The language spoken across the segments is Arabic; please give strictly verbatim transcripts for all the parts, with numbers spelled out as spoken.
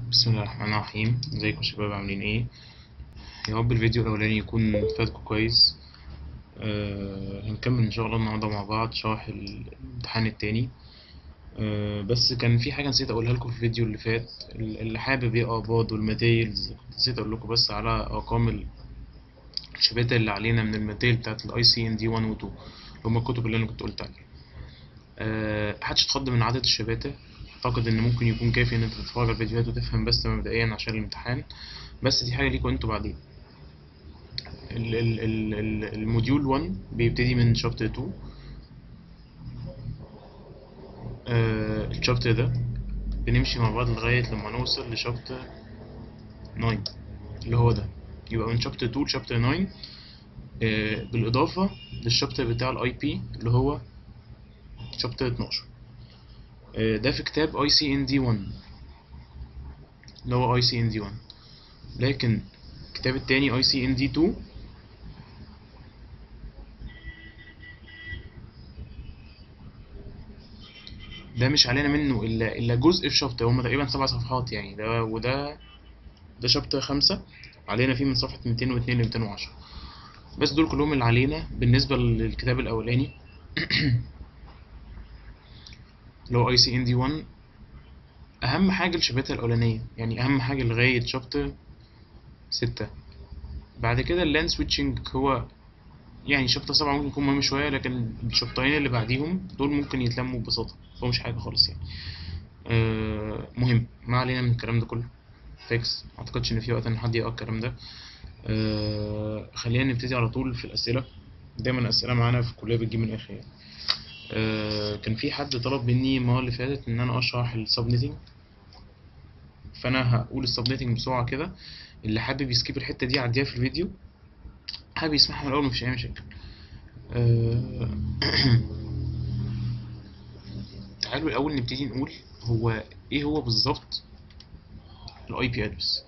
بسم الله الرحمن الرحيم. ازيكم يا شباب، عاملين ايه؟ يا رب الفيديو الاولاني يكون فاتكم كويس. أه هنكمل ان شاء الله النهارده مع بعض شرح الامتحان التاني. أه بس كان في حاجه نسيت اقولها لكم في الفيديو اللي فات. اللي حابب يقرا برضه الماتيريالز، نسيت اقول لكم بس على ارقام الشباتر اللي علينا من الماتيريال بتاعت الاي سي ان دي واحد و اتنين، اللي هما الكتب اللي انا كنت قلت عليها. أه محدش اتخض من عدد الشباتر. اعتقد ان ممكن يكون كافي ان انت تتفرج على الفيديوهات وتفهم بس مبدئيا عشان الامتحان. بس دي حاجه ليكوا انتوا بعدين. ال- ال- ال- ال- الموديول واحد بيبتدي من شابتر اتنين. آه الشابتر ده بنمشي مع بعض لغاية لما نوصل لشابتر تسعة اللي هو ده. يبقى من شابتر اتنين لشابتر تسعة، آه بالإضافة للشابتر بتاع الاي بي اللي هو شابتر اتناشر. آه ده في كتاب اي سي ان دي واحد اللي هو اي سي ان دي واحد. لكن الكتاب التاني اي سي ان دي اتنين ده مش علينا منه الا الا جزء في شابتر، هما تقريبا سبع صفحات يعني. ده وده ده شابتر خمسة، علينا فيه من صفحة ميتين واتنين ل ميتين وعشرة. بس دول كلهم اللي علينا بالنسبة للكتاب الأولاني اللي هو اي سي ان دي واحد. أهم حاجة الشباتر الأولانية، يعني أهم حاجة لغاية شابتر ستة. بعد كده اللان سويتشنج هو يعني شابتر سبعة ممكن يكون مهم شوية، لكن الشابترين اللي بعديهم دول ممكن يتلموا ببساطة، هو مش حاجة خالص يعني. أه مهم، ما علينا من الكلام ده كله. فيكس معتقدش إن في وقت إن حد يقرا الكلام ده. أه خلينا نبتدي على طول في الأسئلة. دايما الأسئلة معانا في الكلية بتجيب من الآخر يعني. أه كان في حد طلب مني المرة اللي فاتت إن أنا أشرح السبنيتنج، فأنا هقول السبنيتنج بسرعة كده. اللي حابب يسكيب الحتة دي عديها في الفيديو، حابب يسمعها من الأول مفيش أي مشاكل. أه تعالوا الأول نبتدي نقول هو إيه هو بالظبط الأي بي أدرس.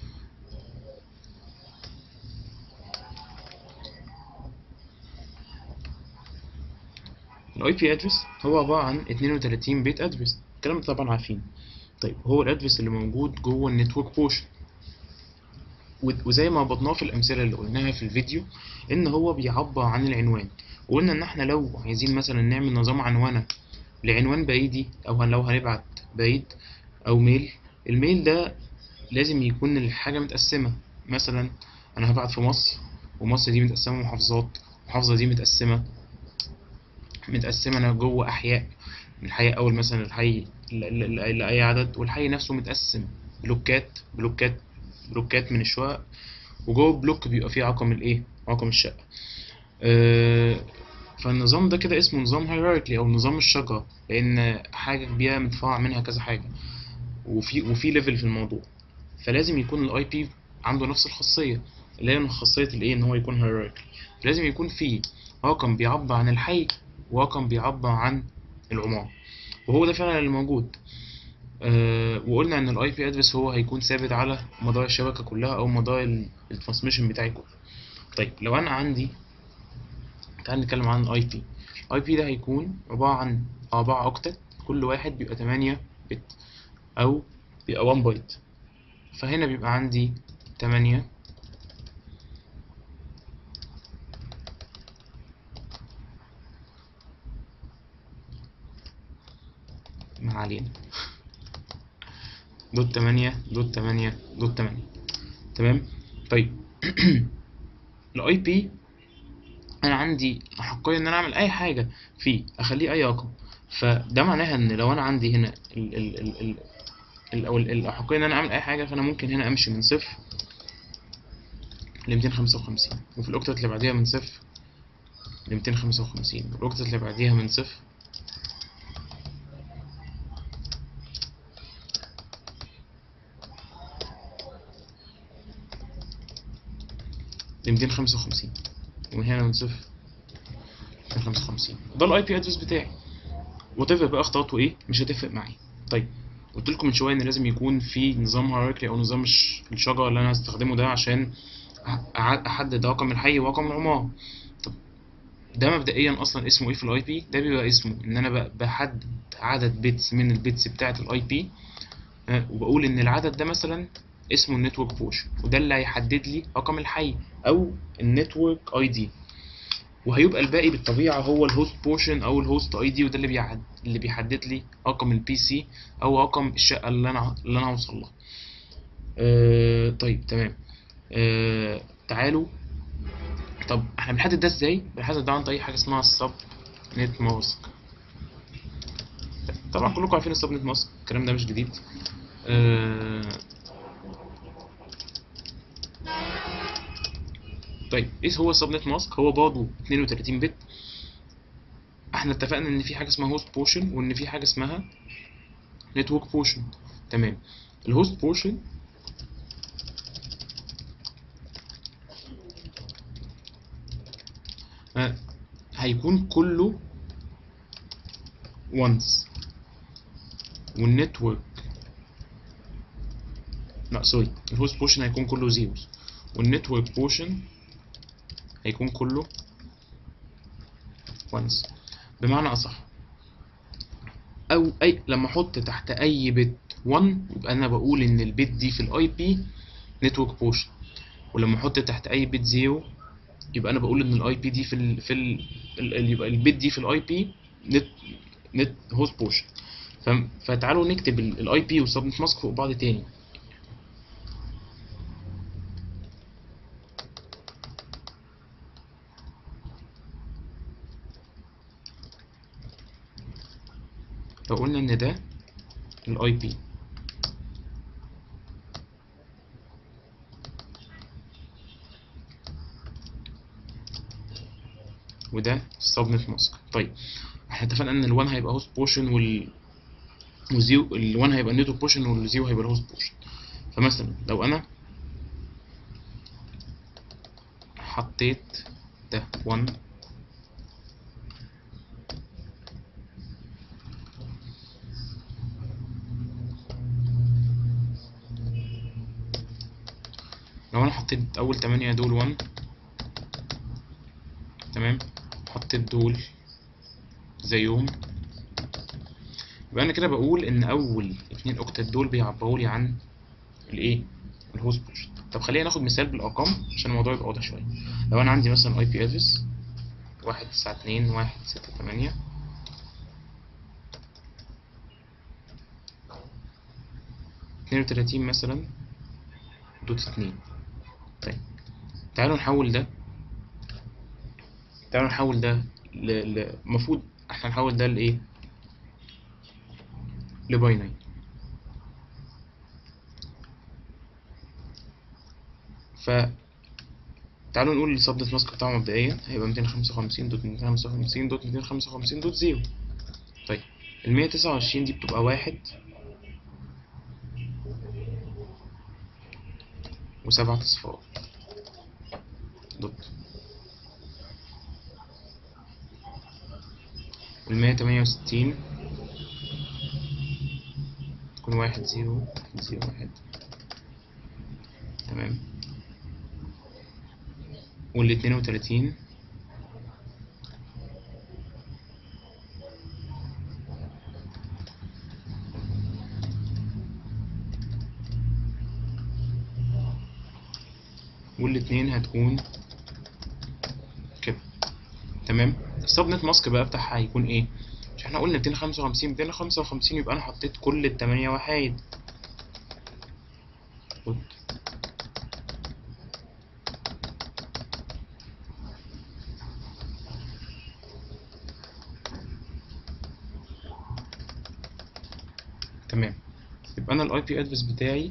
الاي بي ادرس هو عباره عن اتنين وتلاتين بيت ادرس، الكلام ده طبعا عارفين. طيب هو الادرس اللي موجود جوه النتورك بورشن، وزي ما ربطناه في الامثله اللي قلناها في الفيديو ان هو بيعبر عن العنوان. وقلنا ان احنا لو عايزين مثلا نعمل نظام عنوانه لعنوان بعيدي، او لو هنبعت بعيد او ميل، الميل ده لازم يكون الحاجه متقسمه. مثلا انا هبعت في مصر، ومصر دي متقسمه محافظات، المحافظه دي متقسمه متقسمة أنا جوه أحياء، من الحي أول مثلا الحي ل- ل- لأي عدد، والحي نفسه متقسم بلوكات بلوكات بلوكات من الشقق، وجوه البلوك بيبقى فيه رقم الإيه، رقم الشقة. أه فالنظام ده كده اسمه نظام هيراركلي أو نظام الشجرة، لأن حاجة كبيرة متفرع منها كذا حاجة، وفي وفي ليفل في الموضوع. فلازم يكون الاي بي عنده نفس الخاصية، اللي هي خاصية الايه، ان هو يكون هيراركلي. لازم يكون فيه رقم بيعبر عن الحي، ورقم بيعبر عن العمارة، وهو ده فعلا اللي موجود. أه وقلنا ان الاي بي ادرس هو هيكون ثابت على مدار الشبكة كلها او مدار الترانسميشن بتاعي كله. طيب لو انا عندي، تعال نتكلم عن الاي بي. الاي بي ده هيكون عبارة عن أربعة اوكتت، كل واحد بيبقى تمانية بت او بيبقى واحد بايت. فهنا بيبقى عندي تمانية ما علينا، دوت تمانية دوت تمانية دوت تمانية. تمام. طيب الاي بي انا عندي احقية ان انا اعمل اي حاجة فيه، اخليه اي رقم. فده معناها ان لو انا عندي هنا ال ال ال ال ال او ال- الاحقية ان انا اعمل اي حاجة، فانا ممكن هنا امشي من صفر ل ميتين وخمسة وخمسين، وفي الاوكتت اللي بعديها من صفر ل ميتين وخمسة وخمسين، والاوكتت اللي بعديها من صفر ل ميتين وخمسة وخمسين، ومن هنا من صفر ل ميتين وخمسة وخمسين. ده الاي بي ادرس بتاعي، وتفرق بقى اخطاءاته ايه مش هتفرق معايا. طيب قلت لكم من شويه ان لازم يكون في نظام هيراركي او نظام الش- الشجره اللي انا هستخدمه ده عشان أح- احدد رقم الحي ورقم العماره. طب ده مبدئيا اصلا اسمه ايه في الاي بي؟ ده بيبقى اسمه ان انا ب- بحدد عدد بيتس من البيتس بتاعه الاي بي ها، وبقول ان العدد ده مثلا اسمه النتورك بورشن، وده اللي هيحدد لي رقم الحي او النتورك اي دي، وهيبقى الباقي بالطبيعه هو الهوست بورشن او الهوست اي دي، وده اللي بيعد اللي بيحدد لي رقم البي سي او رقم الشقه اللي انا اللي انا هوصل لها. أه طيب تمام. أه تعالوا، طب احنا بنحدد ده ازاي؟ بنحدد ده عن طريق حاجه اسمها السب نت ماسك. طبعا كلكم عارفين السب نت ماسك، الكلام ده مش جديد. أه طيب ايه هو السب نت ماسك؟ هو برضه اتنين وتلاتين بت. احنا اتفقنا ان في حاجه اسمها هوست بورشن وان في حاجه اسمها نتورك بورشن. تمام. الهوست بورشن أه هيكون كله وانس، والنتورك لا سوري الهوست بورشن هيكون كله زيروز، والنتورك بورشن هيكون كله وانس. بمعنى اصح، او اي لما احط تحت اي بت واحد يبقى انا بقول ان البت دي في الاي بي نتورك بورشن، ولما احط تحت اي بت صفر يبقى انا بقول ان الاي بي دي في ال في ال ال- يبقى البت دي في الاي بي نت نت هوست بورشن. فتعالوا نكتب الاي بي والسبنت ماسك فوق بعض تاني. لو قلنا ان ده الاي بي وده السبنت ماسك. طيب احنا اتفقنا ان ال1 هيبقى هوست بورشن وال والزيرو، ال1 هيبقى النتورك بورشن والزيرو هيبقى الهوست بورشن. فمثلا لو انا حطيت ده واحد لو انا حطيت اول تمانية دول واحد تمام، حطيت دول زيهم، يبقى انا كده بقول ان اول اتنين اوكتات دول بيعبروا لي عن الايه الهوست بورشن. طب خلينا ناخد مثال بالارقام عشان الموضوع يبقى واضح شويه. لو انا عندي مثلا اي بي ادرس واحد تسعة اتنين واحد ستة تمانية اتنين وتلاتين مثلا دوت اتنين. طيب تعالوا نحول ده تعالوا نحول ده ل المفروض احنا نحول ده لايه لباينري. ف تعالوا نقول السبنت ماسك بتاعه مبدئيا هيبقى ميتين خمسة وخمسين دوت ميتين خمسة وخمسين دوت ميتين خمسة وخمسين دوت صفر. طيب ال مية تسعة وعشرين دي بتبقى واحد وسبعة اصفار دوت، وال مية تمانية وستين تكون واحد زيرو واحد زيرو واحد. تمام. وال اتنين وتلاتين والاتنين هتكون كده. تمام. السبنت ماسك بقى بتاعها هيكون ايه؟ مش احنا قلنا ميتين خمسة وخمسين ميتين خمسة وخمسين، يبقى انا حطيت كل التمانية وحايد. تمام. يبقى انا الاي بي ادرس بتاعي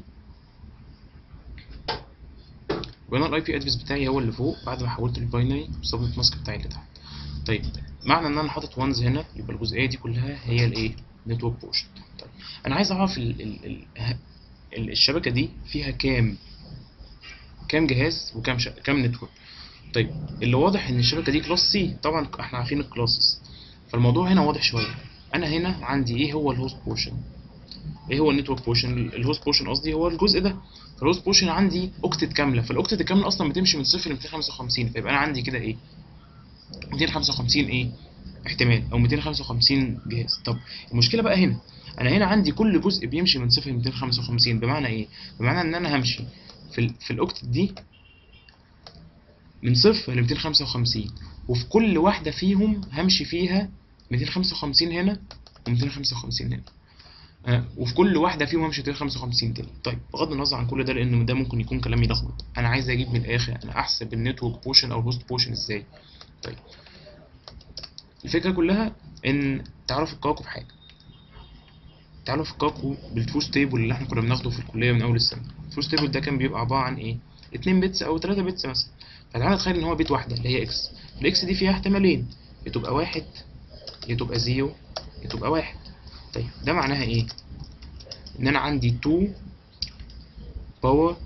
يبقى انا الاي بي ادرس بتاعي هو اللي فوق بعد ما حولت الباينري والسبنت ماسك بتاعي اللي تحت. طيب معنى ان انا حاطط وانز هنا يبقى الجزئيه دي كلها هي الايه نتورك بورشن. طيب انا عايز اعرف ال ال ال ال الشبكه دي فيها كام كام جهاز وكام ش... كام نتورك. طيب اللي واضح ان الشبكه دي كلاس سي، طبعا احنا عارفين الكلاسز، فالموضوع هنا واضح شويه. انا هنا عندي ايه هو الهوست بورشن، ايه هو النتورك بورشن. الهوست بورشن قصدي هو الجزء ده. فالهوست بورشن عندي اوكتت كامله، فالاوكتت الكامله اصلا بتمشي من صفر ل ميتين خمسة وخمسين، فيبقى انا عندي كده ايه ميتين خمسة وخمسين ايه احتمال او ميتين خمسة وخمسين جهاز. طب المشكله بقى هنا انا هنا عندي كل جزء بيمشي من صفر ل ميتين وخمسة وخمسين. بمعنى ايه؟ بمعنى ان انا همشي في ال في الاوكتت دي من صفر ل ميتين وخمسة وخمسين، وفي كل واحده فيهم همشي فيها ميتين وخمسة وخمسين هنا و255 هنا، آه، وفي كل واحده فيهم همشي ميتين وخمسة وخمسين تاني. طيب بغض النظر عن كل ده لان ده ممكن يكون كلام يلخبط، انا عايز اجيب من الاخر انا احسب النتورك بوشن او الهوست بوشن ازاي. طيب الفكره كلها ان تعرف الكواكب حاجه، تعالوا فككوا بالتروث تيبل اللي احنا كنا بناخده في الكليه من اول السنه. التروث تيبل ده كان بيبقى عباره عن ايه؟ اتنين بيتس او تلاتة بيتس مثلا. فتعالى نتخيل ان هو بيت واحده اللي هي اكس، الاكس دي فيها احتمالين، يا تبقى واحد يا تبقى زيرو يا تبقى واحد. طيب ده معناها ايه؟ ان انا عندي اتنين باور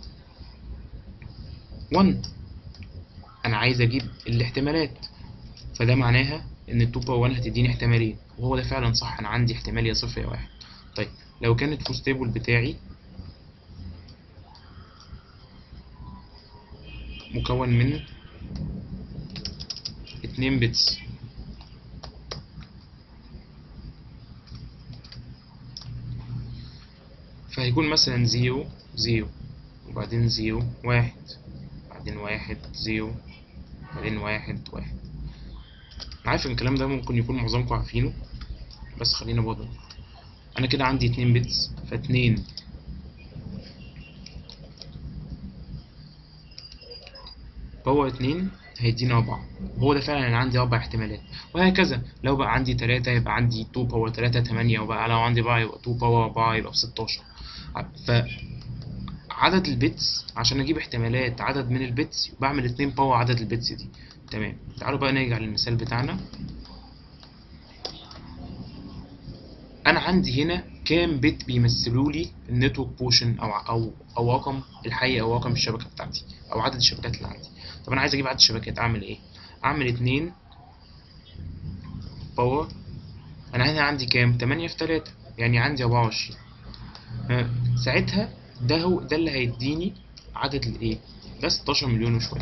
واحد، انا عايز اجيب الاحتمالات، فده معناها ان اتنين باور واحد هتديني احتمالين، وهو ده فعلا صح، انا عندي احتمال يا صفر يا واحد. طيب لو كان التروث تيبل بتاعي مكون من اتنين بيتس، فهيكون مثلا زيرو زيرو وبعدين زيرو واحد بعدين واحد زيرو بعدين واحد واحد. أنا عارف إن الكلام ده ممكن يكون معظمكم عارفينه، بس خلينا برضه. أنا كده عندي اتنين بيتس، فاتنين باور اتنين هيدينا أربعة، وهو ده فعلا أنا عندي أربع احتمالات، وهكذا لو بقى عندي تلاتة يبقى عندي اتنين باور تلاتة تمانية، وبقى لو عندي أربعة يبقى اتنين باور أربعة يبقى بستاشر. ف عدد البيتس عشان اجيب احتمالات عدد من البيتس بعمل اتنين باور عدد البيتس دي. تمام، تعالوا بقى نرجع للمثال بتاعنا. انا عندي هنا كام بت بيمثلوا لي النتورك بوشن او او او رقم الحي او رقم الشبكه بتاعتي او عدد الشبكات اللي عندي. طب انا عايز اجيب عدد الشبكات، اعمل ايه؟ اعمل اتنين باور، انا هنا عندي كام؟ تمانية في تلاتة يعني عندي اربعة وعشرين. أه ساعتها ده هو ده اللي هيديني عدد الايه؟ ده ستاشر مليون وشويه.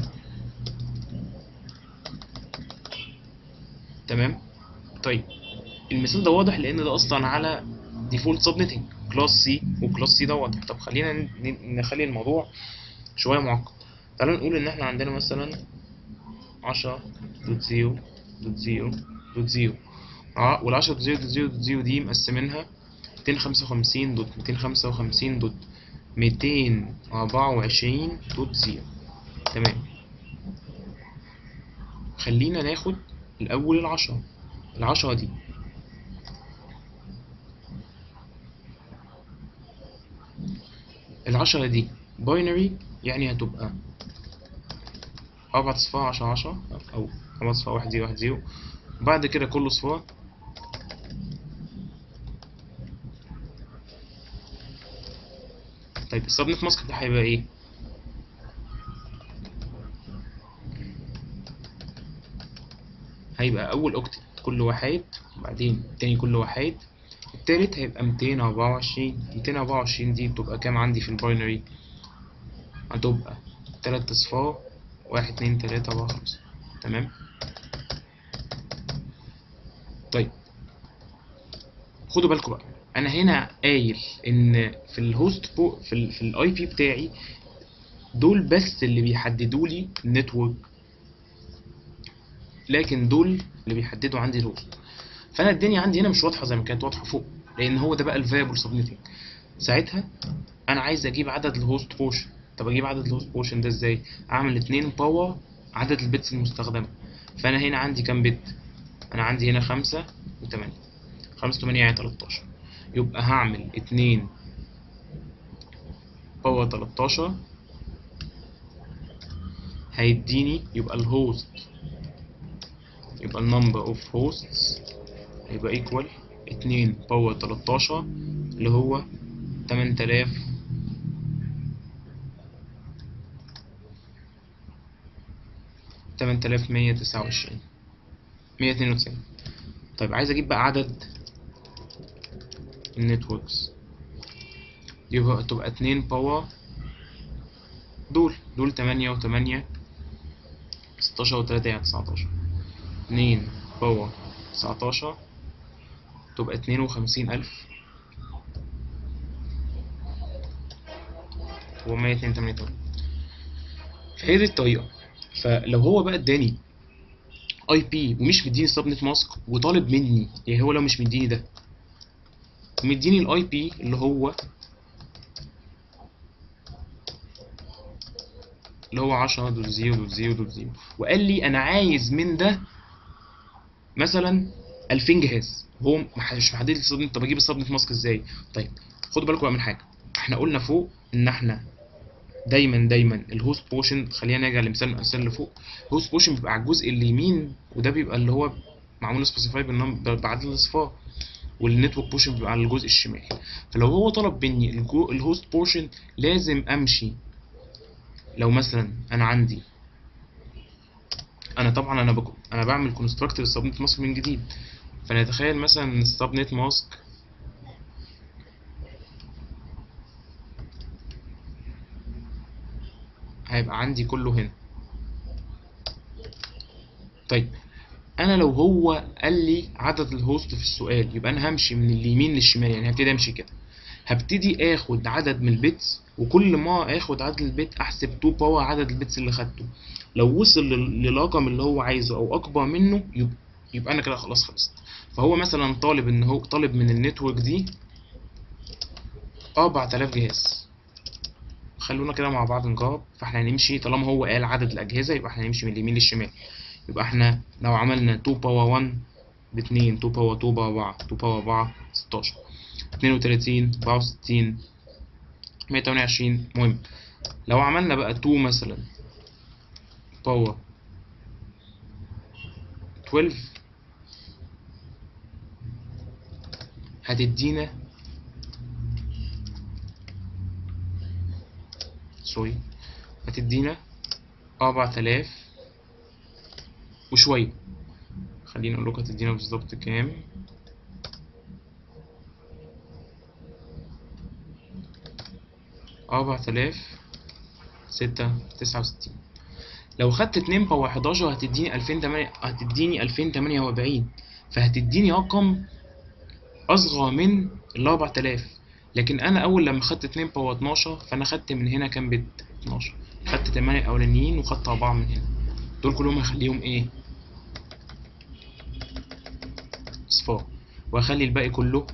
تمام. طيب المثال ده واضح لان ده اصلا على ديفولت سبنيتنج كلاس سي، وكلاس سي ده واضح. طب خلينا ن- نخلي الموضوع شويه معقد. تعالوا نقول ان احنا عندنا مثلا عشرة دوت زيرو دوت زيرو دوت زيرو، وال عشرة دوت زيرو دوت زيرو دوت زيرو دي مقسمينها ميتين وخمسة وخمسين دوت ميتين وخمسة وخمسين دوت ميتين وأربعة وعشرين دوت زيرو. تمام، خلينا ناخد الاول العشرة. العشرة دي العشرة دي باينري، يعني هتبقى أربع أصفار عشرة عشرة أو أربع أصفار واحد زيرو واحد زيرو، وبعد كده كله صفار. طيب السبنت ماسك ده هيبقى إيه؟ هيبقى أول أوكتت كل واحد، وبعدين التاني كل واحد، التالت هيبقى ميتين وأربعة وعشرين. ميتين وأربعة وعشرين دي بتبقى كام عندي في الباينري؟ هتبقى تلات أصفار واحد اتنين تلاتة أربعة خمسة. تمام. طيب خدوا بالكم بقى، انا هنا قايل ان في الهوست بو في ال في الاي بي بتاعي دول بس اللي بيحددوا لي النتورك، لكن دول اللي بيحددوا عندي الهوست. فانا الدنيا عندي هنا مش واضحه زي ما كانت واضحه فوق، لان هو ده بقى الفاريبل سبنيتنج. ساعتها انا عايز اجيب عدد الهوست بوشن. طب اجيب عدد الهوست بوشن ده ازاي؟ اعمل اتنين باور عدد البيتس المستخدمه. فانا هنا عندي كام بت؟ انا عندي هنا خمسة وتمانية، خمسة وتمانية يعني تلاتاشر، يبقى هعمل اتنين باور تلاتاشر هيديني، يبقى الهوست يبقى النمبر اوف هوستس هيبقى ايكوال اتنين باور تلاتاشر اللي هو تمن تلاف تمن تلاف مية تسعة وعشرين مية اتنين وتسعين. طيب عايز اجيب بقى عدد النتوركس، يبقى تبقى اتنين باور دول دول تمانية وتمانية ستاشر وتلاتة يعني تسعتاشر، اتنين باور تسعتاشر تبقى اتنين وخمسين ألف أربعمية اتنين وتمانين. فهي دي الطريقة. فلو هو بقى اداني اي بي ومش مديني السب نت ماسك وطالب مني، يعني هو لو مش مديني ده ومديني الاي بي اللي هو اللي هو عشرة دوت صفر دوت صفر دوت صفر وقال لي انا عايز من ده مثلا ألفين جهاز، هو مش محدد لي السب نت. طب اجيب السب نت ماسك ازاي؟ طيب خدوا بالكم بقى من حاجه، احنا قلنا فوق ان احنا دايما دايما الهوست بوشن، خلينا نرجع لمثال الامثله اللي فوق. الهوست بوشن بيبقى على الجزء اليمين، وده بيبقى اللي هو معمول سبيسيفاي بعدد الاصفار، والنتورك بوشن بيبقى على الجزء الشمال. فلو هو طلب مني الهوست بوشن لازم امشي. لو مثلا انا عندي انا طبعا انا بك... انا بعمل كونستراكت للسبنت ماسك من جديد، فنتخيل مثلا ان السبنت ماسك هيبقى عندي كله هنا. طيب انا لو هو قال لي عدد الهوست في السؤال، يبقى انا همشي من اليمين للشمال، يعني هبتدي امشي كده، هبتدي اخد عدد من البيتس، وكل ما اخد عدد البيت احسب اتنين باور عدد البيتس اللي خدته. لو وصل لل- للرقم اللي هو عايزه او اكبر منه، يبقى, يبقى انا كده خلاص خلصت. فهو مثلا طالب ان هو طالب من النتورك دي أربعة آلاف جهاز. خلونا كده مع بعض نجرب. فاحنا هنمشي طالما هو قال عدد الاجهزه، يبقى احنا هنمشي من اليمين للشمال. يبقى احنا لو عملنا اتنين باور واحد ب اتنين، اتنين باور اتنين ب أربعة، اتنين باور أربعة ستاشر، اتنين وتلاتين، أربعة وستين، مية وتمانية وعشرين. المهم لو عملنا بقى اتنين مثلا باور اتناشر، هتدينا سوري هتدينا أربعة آلاف وشوية. خلينا اقول لكم هتدينا بالظبط كام. أربعة آلاف ستة تسعة وستين. لو خدت اتنين باور حداشر هتديني ألفين وتمانية، هتديني ألفين وتمانية وأربعين، فهتديني رقم اصغر من ال أربعة آلاف. لكن انا اول لما خدت اتنين باور اتناشر، فانا خدت من هنا كام بت؟ اتناشر. خدت تمانية اولانيين وخدت أربعة من هنا، دول كلهم هخليهم ايه؟ اصفار، وهخلي الباقي كله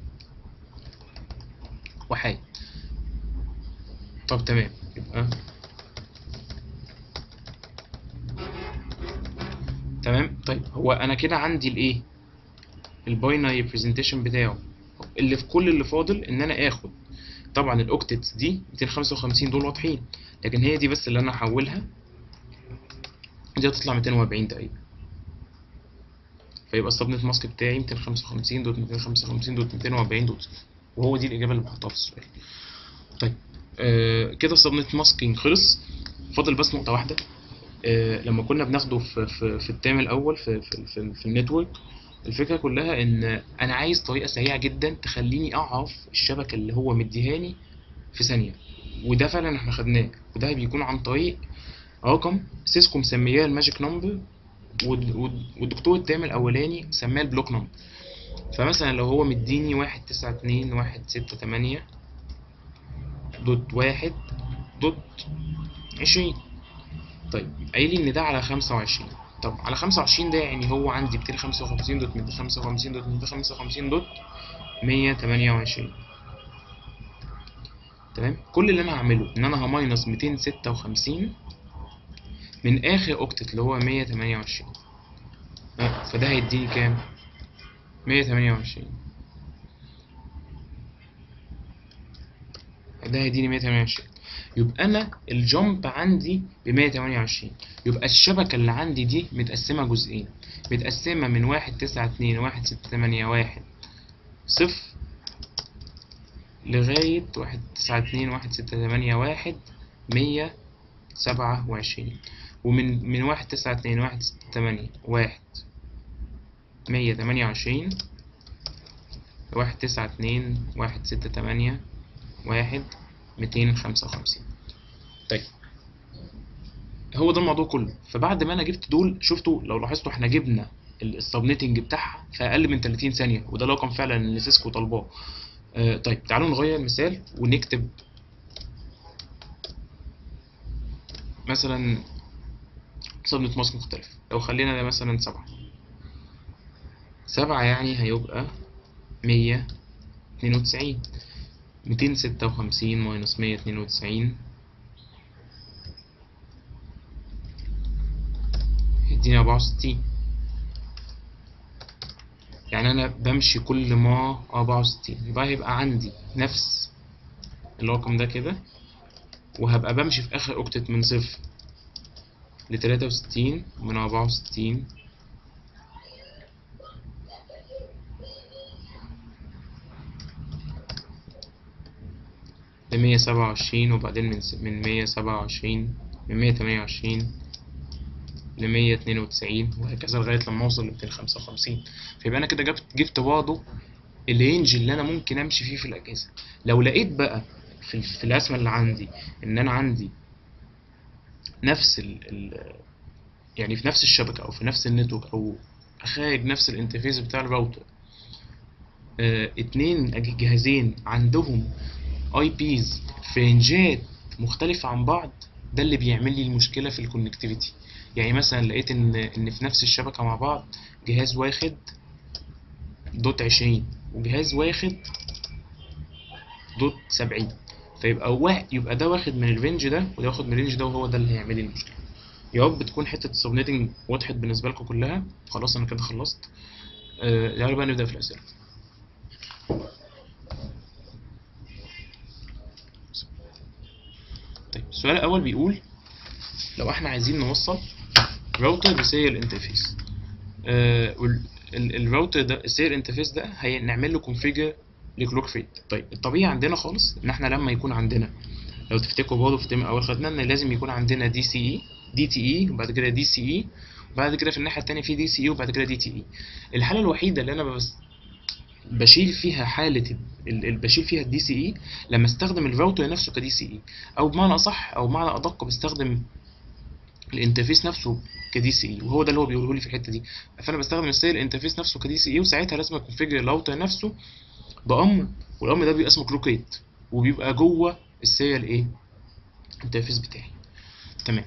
وحايد. طب تمام. يبقى تمام. طيب هو انا كده عندي الايه؟ الباينري بريزنتيشن بتاعه. اللي في كل اللي فاضل ان انا اخد طبعا الاوكتتس دي ميتين وخمسة وخمسين، دول واضحين، لكن هي دي بس اللي انا هحولها، دي هتطلع ميتين وأربعين تقريبا. فيبقى السبنت ماسك بتاعي ميتين وخمسة وخمسين دوت ميتين وخمسة وخمسين دوت ميتين وأربعين دوت صفر، وهو دي الاجابه اللي بحطها في السؤال. طيب آه كده السبنت ماسكينج خلص. فاضل بس نقطه واحده. آه لما كنا بناخده في في, في الترم الاول في في, في, في النتورك، الفكره كلها ان انا عايز طريقه سريعه جدا تخليني اعرف الشبكه اللي هو مديهاني في ثانيه، وده فعلا احنا خدناه، وده بيكون عن طريق رقم سيسكو مسمياه الماجيك نمبر، والدكتور الترم الاولاني سماه البلوك نمبر. فمثلا لو هو مديني واحد تسعة اتنين واحد ستة تمانية دوت واحد دوت عشرين، طيب قايل لي ان ده على خمسة وعشرين. طب على خمسة وعشرين ده يعني هو عندي ميتين وخمسة وخمسين دوت ميتين وخمسة وخمسين دوت ميتين وخمسة وخمسين دوت مية وتمانية وعشرين. تمام. كل اللي انا هعمله ان انا هماينس ميتين ستة وخمسين من اخر اوكتت اللي هو مية وتمانية وعشرين، فده هيديني كام؟ مية وتمانية وعشرين. ده هيديني مية وتمانية وعشرين. يبقى انا الجامب عندي ب مية وتمانية وعشرين. يبقى الشبكه اللي عندي دي متقسمه جزئين، متقسمه من واحد تسعة اتنين واحد ستة تمانية واحد صفر لغايه واحد تسعة اتنين واحد ستة تمانية واحد مية سبعة وعشرين، ومن من واحد تسعة اتنين واحد ستة تمانية واحد مية تمانية وعشرين واحد تسعة اتنين واحد ستة تمانية واحد ميتين خمسة وخمسين. طيب هو ده الموضوع كله. فبعد ما انا جبت دول، شفتوا لو لاحظتوا احنا جبنا السبنيتنج بتاعها في اقل من تلاتين ثانيه، وده رقم فعلا اللي سيسكو طالباه. آه طيب تعالوا نغير مثال ونكتب مثلا سبنت ماسك مختلف. لو خلينا ده مثلا سبعة، سبعة يعني هيبقى مية اتنين وتسعين، ميتين ستة وخمسين ماينس مية اتنين وتسعين يديني أربعة وستين. يعني أنا بمشي كل ما أربعة وستين، يبقى هيبقى عندي نفس الرقم ده كده، وهبقى بمشي في آخر أوكتت من صفر لتلاتة وستين، من أربعة وستين لمية سبعة وعشرين، وبعدين من من مية سبعة وعشرين من مية تمانية وعشرين لمية اتنين وتسعين، وهكذا لغاية لما أوصل لميتين خمسة وخمسين. فيبقى أنا كده جبت جبت برضه الرينج اللي أنا ممكن أمشي فيه في الأجهزة. لو لقيت بقى في, في الرسمة اللي عندي إن أنا عندي نفس ال ال يعني في نفس الشبكة أو في نفس النتورك أو خارج نفس الانترفيس بتاع الراوتر، اه اتنين جهازين عندهم اي بيز في رينجات مختلفة عن بعض، ده اللي بيعمل لي المشكلة في الكونكتيفيتي. يعني مثلا لقيت ان ان في نفس الشبكة مع بعض جهاز واخد دوت عشرين وجهاز واخد دوت سبعين، فيبقى واحد يبقى ده واخد من الرينج ده وده واخد من الرينج ده، وهو ده اللي هيعمل لي المشكلة. يا رب تكون حتة السبنيتنج وضحت بالنسبة لكم كلها. خلاص انا كده خلصت. آه يلا بقى نبدأ في الأسئلة. طيب السؤال الأول بيقول لو احنا عايزين نوصل راوتر بسيريال انترفيس، آه الراوتر ده السيريال انترفيس ده هنعمل له كونفيجر لكلوك فيت. طيب الطبيعي عندنا خالص ان احنا لما يكون عندنا، لو تفتكروا برضه في الترم الاول خدنا ان لازم يكون عندنا دي سي اي دي تي اي وبعد كده دي سي اي وبعد كده في الناحيه الثانيه في دي سي اي وبعد كده دي تي اي. الحاله الوحيده اللي انا بس بشيل فيها حاله ال بشيل فيها الدي سي اي لما استخدم الراوتر نفسه كدي سي اي، او بمعنى اصح او بمعنى ادق بستخدم الانترفيس نفسه كدي سي اي، وهو ده اللي هو بيقوله لي في الحته دي. فانا بستخدم السيريال انترفيس نفسه كدي سي اي، وساعتها لازم اكونفيجر الراوتر نفسه بامر، والامر ده بيبقى اسمه كلوكيت وبيبقى جوه السيريال ايه الانترفيس بتاعي. تمام.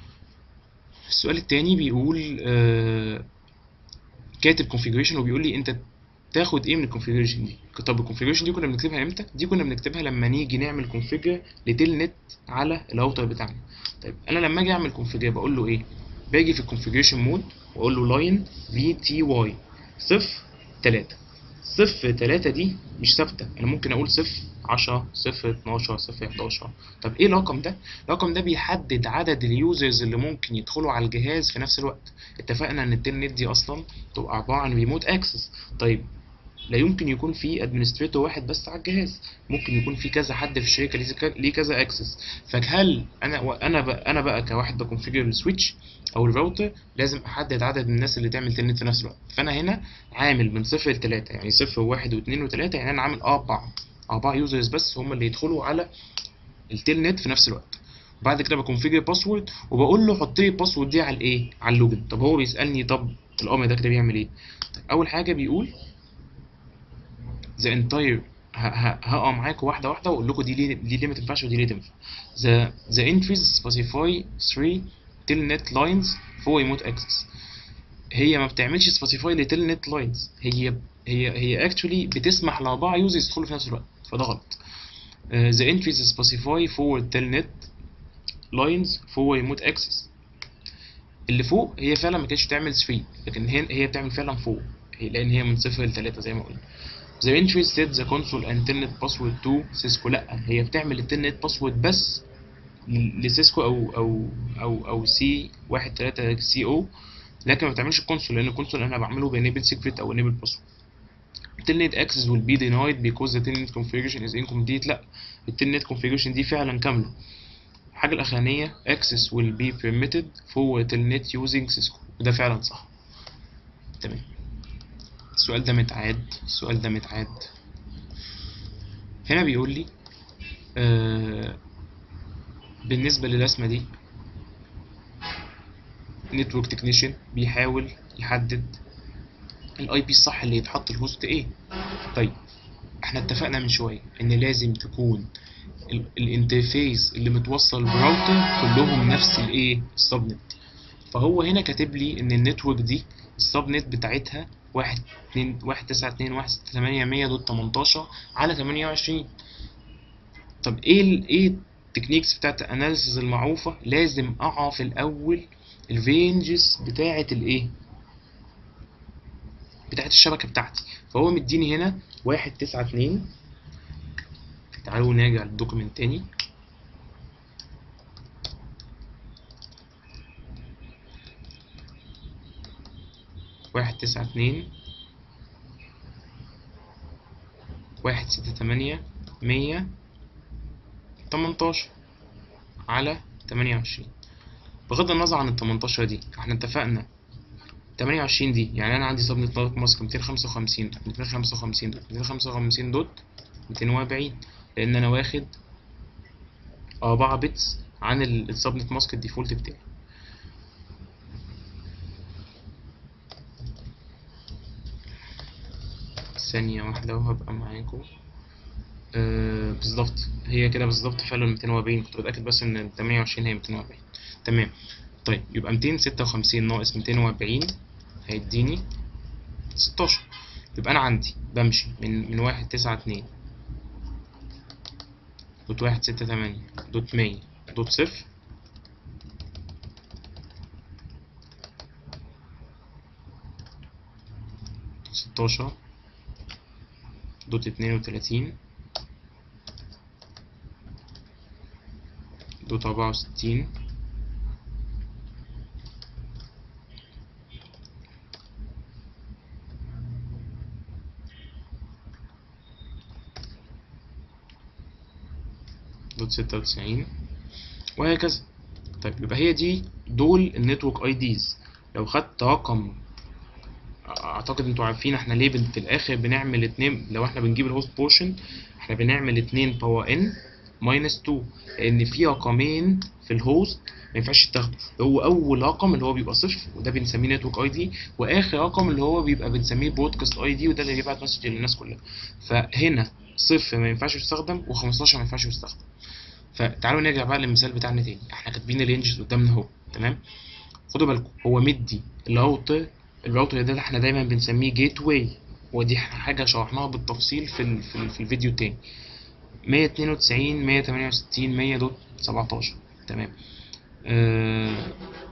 السؤال التاني بيقول آه كاتب كونفيجريشن وبيقول لي انت تاخد ايه من الكونفيجريشن دي. طب الكونفيجريشن دي كنا بنكتبها امتى؟ دي كنا بنكتبها لما نيجي نعمل كونفيجر لتيل نت على الراوتر بتاعنا. طيب انا لما اجي اعمل كونفيجر بقول له ايه؟ باجي في الكونفيجريشن مود واقول له لاين في تي واي صفر تلاتة. صفر تلاتة دي مش ثابته، انا ممكن اقول صفر عشرة صفر اتناشر صفر حداشر. طب ايه الرقم ده؟ الرقم ده بيحدد عدد اليوزرز اللي ممكن يدخلوا على الجهاز في نفس الوقت. اتفقنا ان التيل نت دي اصلا تبقى عباره عن ريموت اكسس. طيب لا يمكن يكون في ادمنستريتور واحد بس على الجهاز، ممكن يكون في كذا حد في الشركه ليه كذا اكسس. فهل انا انا بقى انا بقى كواحد بكونفيجر السويتش او الراوتر لازم احدد عدد الناس اللي تعمل تلنت في نفس الوقت. فانا هنا عامل من صفر لتلاتة، يعني صفر وواحد واثنين وثلاثة، يعني انا عامل اربع اربع يوزرز بس هم اللي يدخلوا على التيل نت في نفس الوقت. بعد كده بكونفيجر باسورد وبقول له حط لي الباسورد دي على الايه؟ على اللوجن. طب هو بيسالني طب الامر ده كده بيعمل ايه؟ طيب اول حاجه بيقول the entire هقرا معاكم واحده واحده واقول لكم دي ليه دي ليه ما تنفعش ودي ليه تنفع. the the entries specify three telnet lines for remote access. هي ما بتعملش specify لتلنت lines، هي هي هي actually بتسمح لاربعه يوزرز يدخلوا في نفس الوقت، فده غلط. uh, the entries specify four telnet lines for remote access. اللي فوق هي فعلا ما كانتش بتعمل ثلاثة، لكن هي هي بتعمل فعلا فوق، لان هي من صفر لتلاتة زي ما قلنا. The entry set the console and telnet password to Cisco. لا، هي بتعمل التلنت باسورد بس لسيسكو او او او او سي واحد تلاتة سي او، لكن ما بتعملش الكونسول، لان الكونسول انا بعمله بانيبل سيكريت او انيبل باسورد. telnet access will be denied because the telnet configuration is incomplete. لا، التلنت configuration دي فعلا كامله. الحاجه الاخرانيه access will be permitted for telnet using Cisco، وده فعلا صح. تمام. السؤال ده متعاد السؤال ده متعاد هنا بيقول لي آه بالنسبة للرسمة دي نتورك تكنيشن بيحاول يحدد الاي بي الصح اللي يتحط الهوست ايه. طيب احنا اتفقنا من شوية ان لازم تكون الانترفيس اللي متوصل براوتر كلهم نفس الايه السبنت. فهو هنا كاتب لي ان النتورك دي السبنت بتاعتها واحد اتنين واحد تسعة اتنين واحد ستة تمانية مية دوت تمنتاشر على تمانية وعشرين. طب ايه ال ايه التكنيكس بتاعت الاناليسيز المعروفه؟ لازم اعرف الاول الرينجز بتاعت الايه بتاعت الشبكه بتاعتي. فهو مديني هنا واحد تسعة اتنين. تعالوا نرجع للدوكيمنت تاني. واحد تسعة اتنين واحد ستة تمانية مية تمنتاشر على تمانية وعشرين. بغض النظر عن ال تمنتاشر دي، احنا اتفقنا تمانية وعشرين دي يعني انا عندي سب نتورك ماسك ميتين خمسة وخمسين دوت ميتين خمسة وخمسين دوت ميتين خمسة وخمسين دوت ميتين واربعين، لان انا واخد أربعة بيتس عن السب نت ماسك الديفولت بتاعي. ثانية واحدة وهبقى معاكم. آه بالظبط هي كده بالظبط فعلا ميتين واربعين، كنت بتأكد بس ان ال تمانية وعشرين هي ميتين واربعين. تمام. طيب يبقى ميتين ستة وخمسين ناقص ميتين واربعين هيديني ستاشر. يبقى انا عندي بمشي من من واحد تسعة اتنين دوت واحد ستة تمانية دوت مية دوت صفر ستاشر دوت اتنين وتلاتين دوت أربعة وستين دوت ستة وتسعين وهكذا. طيب يبقى هي دي دول النتورك اي ديز. لو خدت رقم، اعتقد انتوا عارفين احنا ليه في الاخر بنعمل اتنين، لو احنا بنجيب الهوست بورشن احنا بنعمل اتنين باور ان ماينس اتنين، لان في رقمين في الهوست ما ينفعش يتاخدوا. هو اول رقم اللي هو بيبقى صفر وده بنسميه نتورك اي دي، واخر رقم اللي هو بيبقى بنسميه برودكاست اي دي وده اللي بيبعت مسج للناس كلها. فهنا صفر ما ينفعش يستخدم و15 ما ينفعش يستخدم. فتعالوا نرجع بقى للمثال بتاعنا تاني. احنا كاتبين الرينجز قدامنا اهو، تمام. خدوا بالكم هو مدي الراوتر الراوتر ده احنا دايما بنسميه جيت واي، ودي حاجه شرحناها بالتفصيل في ال في, ال في الفيديو التاني. مية اتنين وتسعين مية تمانية وستين مية دوت سبعتاشر. تمام. آه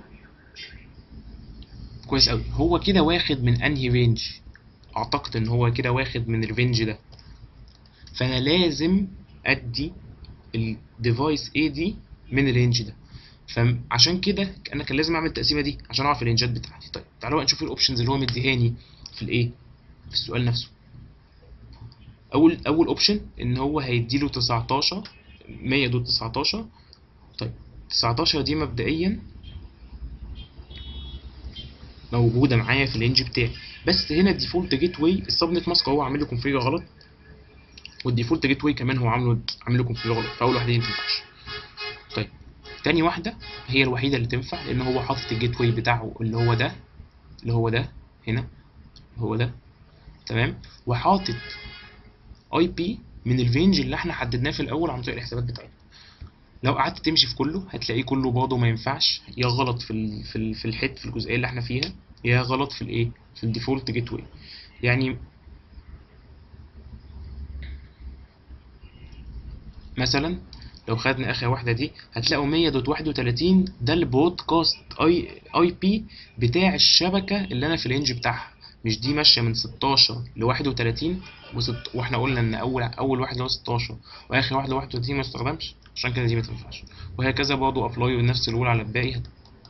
كويس قوي. هو كده واخد من انهي رينج؟ اعتقد ان هو كده واخد من الرينج ده، فانا لازم ادي الديفايس اي دي من الرينج ده. فعشان كده انا كان لازم اعمل التقسيمه دي عشان اعرف الرينجات بتاعتي. طيب تعالوا بقى نشوف الاوبشنز اللي هو مديهاني في الايه في السؤال نفسه. اول اول اوبشن ان هو هيديله تسعتاشر مية دوت تسعتاشر. طيب تسعتاشر دي مبدئيا موجوده معايا في الرينج بتاعي، بس هنا الديفولت جيت واي السبنت ماسك هو عامل له كونفيجر غلط، والديفولت جيت واي كمان هو عامله عامل له كونفيجر غلط، فاول واحده دي ما تنفعش. طيب تاني واحده هي الوحيده اللي تنفع، لان هو حاطط الجيت واي بتاعه اللي هو ده اللي هو ده هنا هو ده، تمام، وحاطط اي بي من الرينج اللي احنا حددناه في الاول عن طريق الحسابات بتاعتنا. لو قعدت تمشي في كله هتلاقيه كله برضه ما ينفعش، يا غلط في ال في ال في الحته في الجزئيه اللي احنا فيها، يا غلط في الايه في الديفولت جيت واي. يعني مثلا لو خدنا اخر واحده دي هتلاقوا مية دوت واحد وتلاتين ده البرودكاست اي اي بي بتاع الشبكه اللي انا في الرينج بتاعها، مش دي ماشيه من ستاشر ل واحد وتلاتين وست... واحنا قلنا ان اول اول واحد اللي هو ستاشر واخر واحد واحد وتلاتين ما استخدمش، عشان كده دي ما تنفعش. وهكذا برضه ابلاي ونفس الرول على الباقي هت...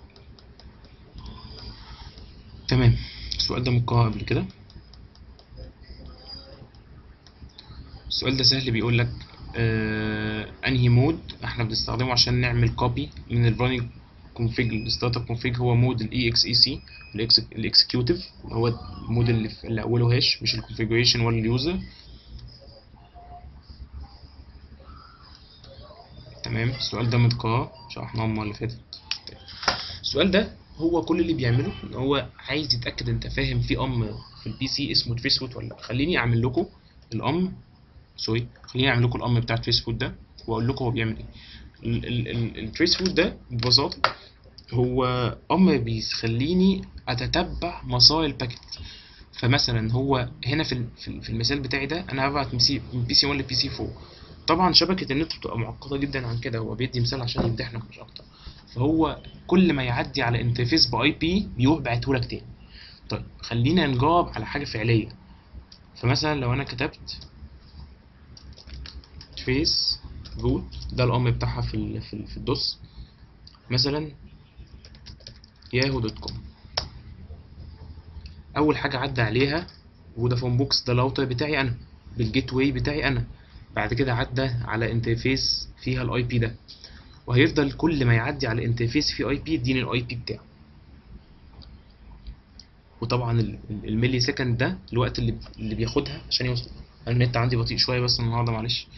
تمام. السؤال ده متكرر قبل كده. السؤال ده سهل، بيقول لك آه انهي مود احنا بنستخدمه عشان نعمل كوبي من الراننج config الستارت اب config. هو مود الاي اكس اي سي الاكسكيوتيف، هو المود اللي, اللي اوله هاش مش الكونفيجريشن ولا اليوزر. تمام. السؤال ده متكرر شرحناه المره اللي فاتت. السؤال ده هو كل اللي بيعمله ان هو عايز يتاكد انت فاهم في امر في البي سي اسمه تريس روت ولا لا. خليني اعمل لكم الامر سوري خليني اعمل لكم الامر بتاع تريس روت ده. واقول لكم هو بيعمل ايه. التريس فود ده ببساطه هو امر بيخليني اتتبع مسار الباكت. فمثلا هو هنا في ال- في ال- في المثال بتاعي ده انا هبعت من سي من بي سي واحد لبي سي اربعة. طبعا شبكه النت بتبقى معقده جدا عن كده، هو بيدي مثال عشان يمتحنك مش اكتر. فهو كل ما يعدي على انترفيس باي بي بيروح باعته لك تاني. طيب خلينا نجاوب على حاجه فعليه. فمثلا لو انا كتبت تريس روت، ده الامر بتاعها في ال في, ال في الدوس، مثلا ياهو دوت كوم. اول حاجه عدى عليها فودافون بوكس، ده الراوتر بتاعي انا بالجيت واي بتاعي انا. بعد كده عدى على انترفيس فيها الاي بي ده، وهيفضل كل ما يعدي على انترفيس فيه اي بي يديني الاي بي بتاعه. وطبعا ال- ال- الملي سكند ده الوقت اللي اللي بياخدها عشان يوصل. أنا النت عندي بطيء شويه بس النهارده معلش.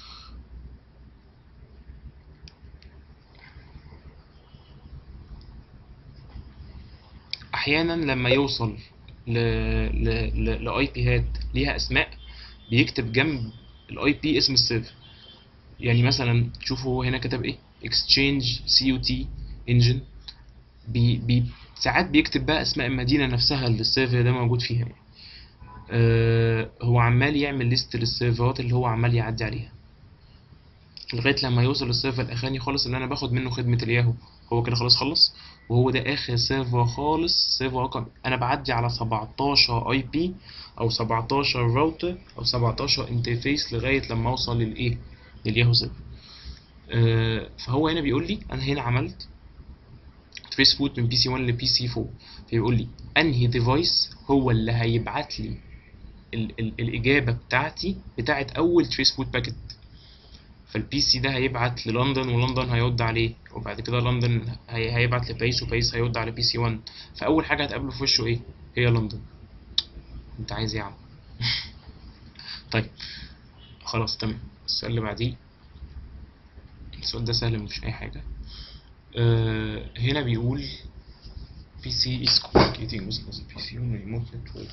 احيانا لما يوصل ل ل ل لاي بيهات ليها اسماء بيكتب جنب الاي بي اسم السيرفر. يعني مثلا شوفوا هو هنا كتب ايه، exchange سي او تي engine. بي بي ساعات بيكتب بقى اسماء المدينه نفسها اللي السيرفر ده موجود فيها يعني. آه هو عمال يعمل ليست للسيرفرات اللي هو عمال يعدي عليها لغايه لما يوصل للسيرفر الاخراني خالص اللي انا باخد منه خدمه الياهو. هو كده خلاص خلص، وهو ده اخر سيرفر خالص، سيرفر رقم انا بعدي على سبعتاشر اي بي او سبعتاشر راوتر او سبعتاشر انترفيس لغايه لما اوصل للايه، للياهو سيرفر. آه فهو هنا بيقول لي انا هنا عملت تريس فوت من بي سي واحد لبي سي اربعة، فيقول لي انهي ديفايس هو اللي هيبعت لي ال ال الاجابه بتاعتي بتاعت اول تريس فوت باكيت. فالبي سي ده هيبعت للندن ولندن هيرد عليه، وبعد كده لندن هي هيبعت لباريس وباريس هيرد على بي سي واحد. فاول حاجه هتقابله في وشه ايه؟ هي لندن. انت عايز ايه يا عم؟ طيب خلاص تمام. السؤال اللي بعديه، السؤال ده سهل مفيش اي حاجه. أه هنا بيقول بي سي is communicating with another بي سي on remote network.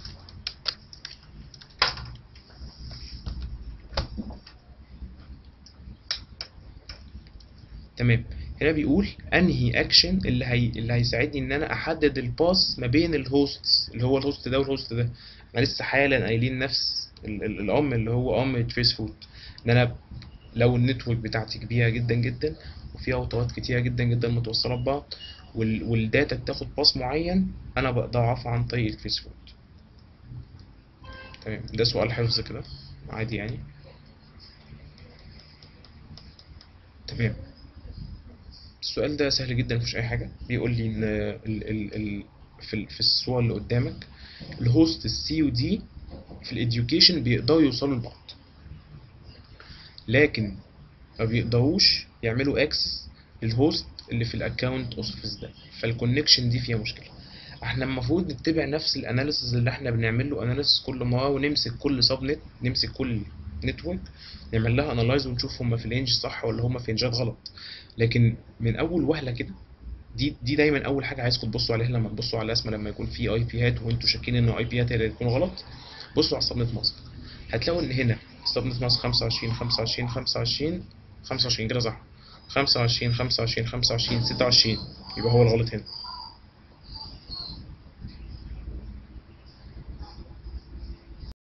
تمام. هنا بيقول انهي اكشن اللي هي اللي هيساعدني ان انا احدد الباس ما بين الهوستس، اللي هو الهوست ده والهوست ده. احنا لسه حالا قايلين نفس ال- ال- الامر اللي هو امر تريس فوت، ان انا لو النتورك بتاعتي كبيره جدا جدا وفيها اوتوات كتيره جدا جدا متوصله ببعض وال- والداتا بتاخد باس معين، انا بقدر اعرفها عن طريق التريس فوت. تمام، ده سؤال حفظ كده عادي يعني. تمام. السؤال ده سهل جدا مفيش اي حاجه. بيقول لي ان ال ال ال في ال- في الصور اللي قدامك الهوست السي ودي في الاديوكيشن بيقدروا يوصلوا لبعض، لكن ما بيقدروش يعملوا اكس للهوست اللي في الاكونت اوفيس ده. فالكونكشن دي فيها مشكله. احنا المفروض نتبع نفس الاناليسز اللي احنا بنعمل له اناليسز كل مره، ونمسك كل سب نت، نمسك كل نتورك نعمل لها انالايز ونشوف هما في الرينج صح ولا هما في رينجات غلط. لكن من اول وهله كده، دي دي دايما اول حاجه عايزكم تبصوا عليها لما تبصوا على الاسم، لما يكون في اي بيات وانتوا شاكين ان اي بيات هي اللي تكون غلط. بصوا على السبنت ماسك، هتلاقوا ان هنا السبنت ماسك خمسة وعشرين خمسة وعشرين خمسة وعشرين خمسة وعشرين كده صح، خمسة وعشرين خمسة وعشرين خمسة وعشرين ستة وعشرين، يبقى هو الغلط هنا.